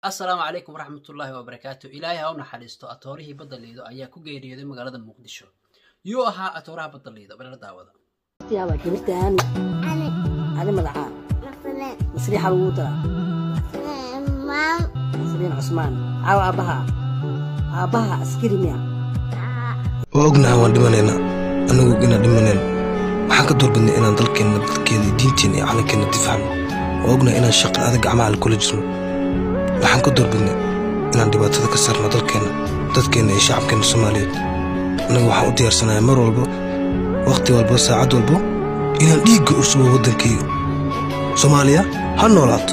السلام عليكم ورحمة الله وبركاته. إلهي هاونا حريستو أطوره بدليدو أيا كوغيريو دي مغالada مقدشو يو أها أطورها بدليدو بلا داودا يا كبرت هاني أنا مدعاء مصريح الوطا مصريح عثمان عاو أباها أسكري ميا وأغنى ودمانينا أنا وقنا دمانين waxaan ka doorbidnay inaan dalkeena dadkeena diinteena iyo calankeena difaacno وأغنى inaan shaqo adag gacmaha kula jirno waxaan ka doorbidnay inaan dhibaatada ka saarno dalkeena dadkeena iyo shacabkeena Soomaaliyeed anagu waxaan u diyaarsanahay mar walba waqti walba saacad walba inaan dhiig u soo wadankayga Soomaaliya ha noolaato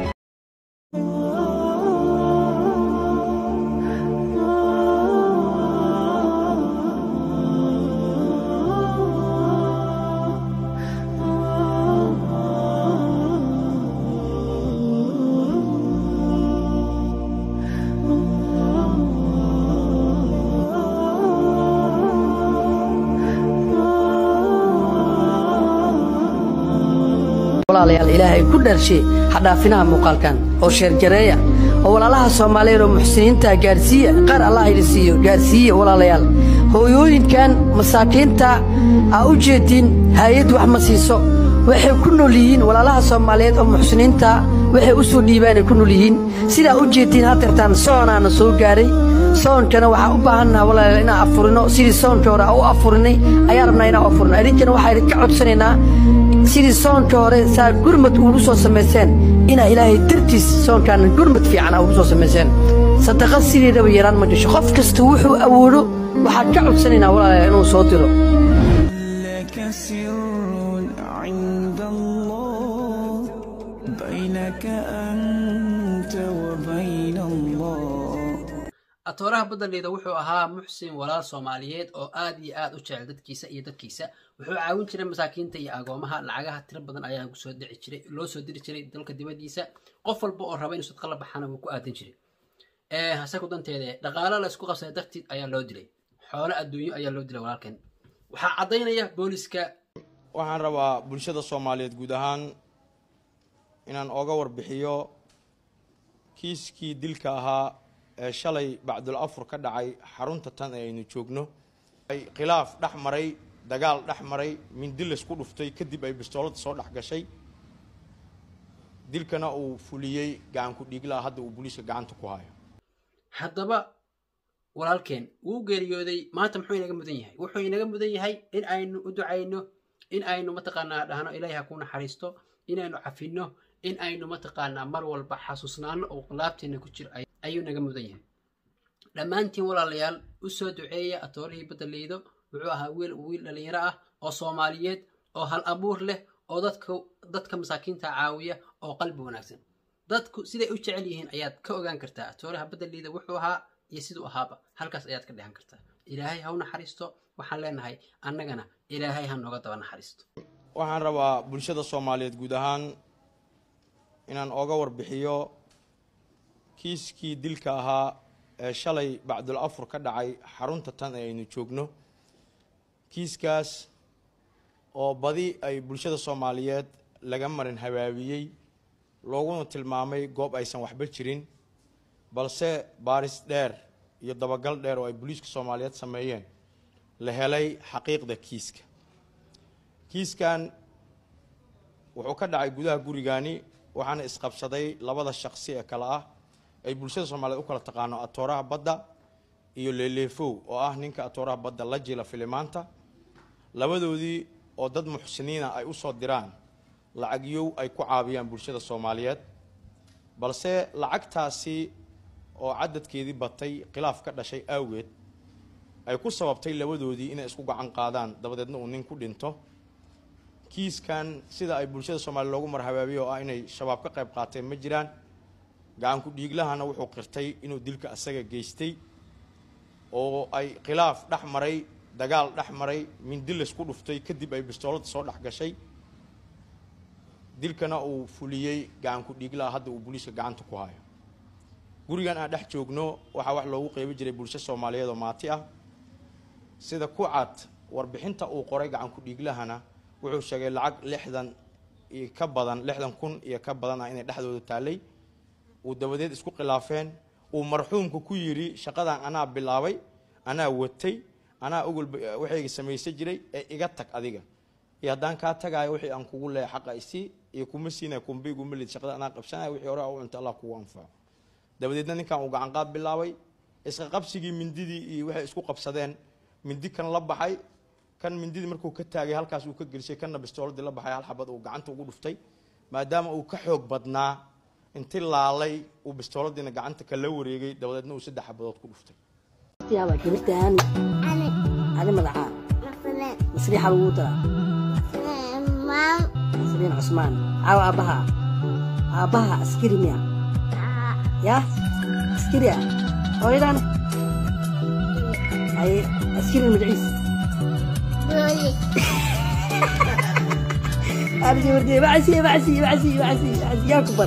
walaalayaal ilaahay ku dharshay hadhaafinaha muuqaalkan oo sheer jareeya oo walaalaha Soomaaliyeed oo muxsiniinta gaarsiiya qaar Allah idin gaarsiiya walaalayaal hooyooyinkan masaakiinta u jeedin hay'ad wax ma siiso waxay ku nool yihiin walaalaha Soomaaliyeed oo muxsiniinta waxay u soo dhiibaan ku nool yihiin sida u jeedin hadeertaan soonana soo gaaray soonkana waxa u baahanahay walaalayaal inaan afurino sidii soonka hore u afurinay ayaan rabnaa inaan afurino idinkana waxa idinka codsanaynaa sidii soonka hore saa gurmad ugu soo sameeyeen ina ilaahay dartiis soonkan gurmad fiican ugu soo sameeyeen sadaqa sideedaba yaraan ma gasho qof kasta wuxuu awoodo waxa ka codsanaynaa walaalayaal inuu soo diro أطورها بدليدو وحو أها محسن ولا صوماليات أو آدي آد وشعل دادكيسا إيا دادكيسا وحو عاون جري مساكين تا إيا أقومها لعاقها تربضان أيا سو ديري جري لو سو ديري جري دلك ديباديسا قفل بو الرابين سو تقلب بحانا وكو آدين جري هساكو دانتيدي دقالا لاسكو قفصة دارتيد أيا لو دلي حولا الدنيا أيا لو دلي ولكن وحا عضينا إياه بوليسكا waxaan rabaa bulshada Soomaaliyeed guud ahaan inaan oga warbixiyo kiiskii dilka ahaa shalay bacdul afur ka dhacay xarunta tan aynu joogno ay khilaaf dhaxmaray dagaal dhaxmaray min dil isku dhuftay kadib ay bistoolad soo dhax gashay dilkana uu fuliyay gacan ku dhigla hadda uu booliska gacanta ku hayo haddaba walaalkeen uu geeriyooday maanta muxuu inaga mudan yahay wuxuu inaga mudan yahay in aynu u ducayno in aynu mataqaanaa dhahno ilaahay ha ku naxariisto in aynu cafino in aynu mataqaanaa mar walba xasuusnaano oo qalaabteena ku jir ayuu naga mudan yahay dhammaantiin walaalayaal u soo duceeya atoorihii badaleydo wuxuu ahaa wiil dhalinyaro ah oo Soomaaliyeed oo hal abuur leh oo dadka masaakiinta caawiya oo qalbi wanaagsan dadku siday u jecel yihiin ayaad ka ogaan kartaa atooriha badaleydo wuxuu ahaa iyo sidoo ahaaba halkaas ayaad ka dhahan kartaa ilaahay ha u naxariisto waxaan leenahay annagana ilaahay ha nooga daba naxariisto waxaan rabaa bulshada Soomaaliyeed guud ahaan inaan oga warbixiyo kiiskii dilka ahaa shalay bacdul afur ka dhacay xarunta tan aynu joogno kiiskaas oo badi ay bulshada Soomaaliyeed laga marin habaabiyay looguna tilmaamay goob aysan waxba jirin balse baaris dheer iyo dabagal dheer oo ay booliska Soomaaliyeed sameeyeen la helay xaqiiqda kiiskan wuxuu ka dhacay gudaha gurigaani waxaana isqabsaday labada shakhsi ee kala ah ay bulshada Soomaaliyeed u kala taqaano atooraha badda iyo leeleefow oo ah ninka atooraha badda la jila filimaanta labadoodii oo dad muxsiniina ay u soo diraan lacagyow ay ku caawiyaan bulshada Soomaaliyeed balse lacagtaasi oo cadadkeedii batay khilaaf ka dhashay awgeed ay ku sababtay labadoodii inay isku gacan qaadaan dabadeedna uu nin ku dhinto kiiskan sida ay bulshada Soomaaliyeed loogu marhabaabiyo oo inay shabaab ka qayb qaateen ma jiraan gacan ku dhiiglahana wuxuu qirtay inuu dilka asaga geystay oo ay khilaaf dhaxmaray dagaal dhaxmaray min dil isku dhuftay kadib ay bistoolad soo dhax gashay dilkana uu fuliyay gacan ku dhiigla hadda uu booliska gacanta ku hayo gurigan aan dhex joogno waxa wax loogu qeyb jiray bulshada Soomaaliyeed oo maati ah sida ku cad warbixinta uu qoray gacan ku dhiiglahana wuxuu sheegay lacag 60 iyo ka badan 60,000 iyo ka badan inay dhaxdooda taalay ودبديد اسكو خلافين ومرحومك كيري شقدان أنا بلاوي أنا وتي أنا أقول وحي سميسي جري إيغاتك أديغا يادان كاتاقاي وحي أن كقول لي حقا إسي يكون مسينا يكون بيقول ملي شقدان أنا قبشانا وحي وراء وانت الله كو أنفع دبديدنا نكان وقعان قاب بلاوي اسكا قبسيجي من ديدي وحي اسكو قبسادين من دي كان لبحي كان من ديدي مركو كتاقي هالكاس وكجلسي كان بستولد لبحي هالحباد وقعانتو وقو دفتي maadaama uu ka xoog badnaa intii laalay uu bistooladiina gacanta kala wareegay dawladna uu 3 xabadood ku dhuftay yaaba gabadhaan ani magaca masriixa lagu dara masriin Usmaan aabaha askari miya ya askari hooyadan ay askari madciis أرجع ودي بعسي يا كبر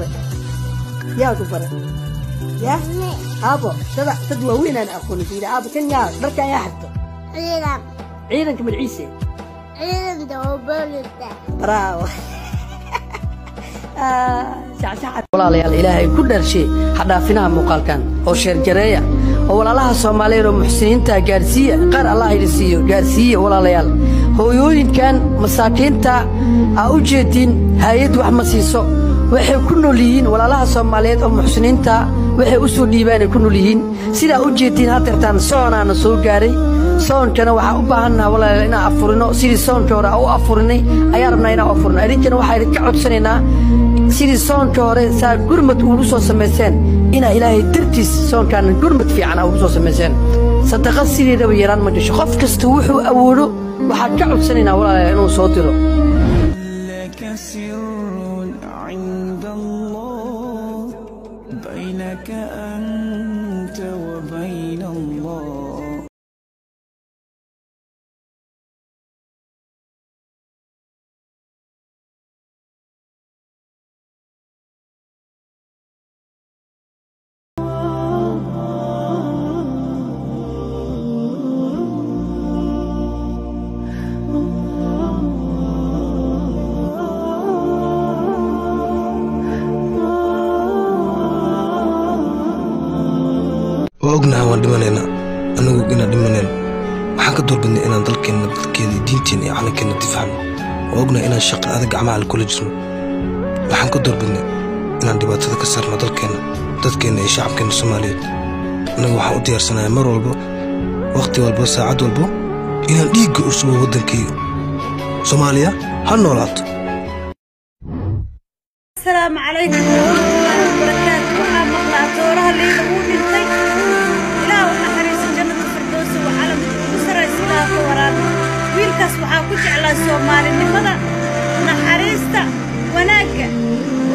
يا أبو تدوى وين أنا أكون في أبو كن يا بركة يا حتى عيدك من عيسى عيد دوبلت براو walaalayaal ilaahay ku dharshay hadhaafinaha muuqaalkan oo sheer jareeya oo walaalaha Soomaaliyeed oo muxsiniinta gaarsiiya qaar Allah ay siiyo gaarsiiya walaalayaal hooyooyinkan masaakiinta aa u jeedin hay'ad wax ma siiso waxay ku nool yihiin walaalaha Soomaaliyeed oo muxsiniinta waxay u soo dhiibaan ku nool yihiin sida u jeedin hadeertaan soonaana soo gaaray soonkana waxa u baahanaa walaalayaal inaan afurino sidii soonka hore u afurinay ayaa rabnaa inaan afurino arinkana waxa ay ka codsanaynaa sidii soonka hore saa gurmad ugu soo sameeyeen ina ilaahay dartiis soonkan gurmad fiican ugu soo sameeyeen sadaqa sideedaba yaraan ma gasho qof kasta wuxuu awoodo waxa ka codsanaynaa walaalayaal inuu soo diro laka sirrun 'inda Allah baynaka anta wa bayna Allah وأقنع ودمننا أنا وقنا دمننا وحنا دوربنا إن ضلكنا بدكيدي دينتنا على كنا دفعنا وأقنع إن الشق هذا جماعة الكل جسم وحنا دوربنا إن دبات هذا كسرنا ضلكنا شعب كنا الصومالي أنا وحنا ديار سنة مر والبو وقتي والبو ساعد والبو إن ديك أسبوع ودنكي صوماليا هالنولات. السلام عليكم ورحمة الله وبركاته. وحاب مقلع دورها اللي يقول لي إله وحريص جنة الفردوس وعالم وسر إسلام وراد ويلكس وحاكوش على الصومالي لماذا نحريستا وناك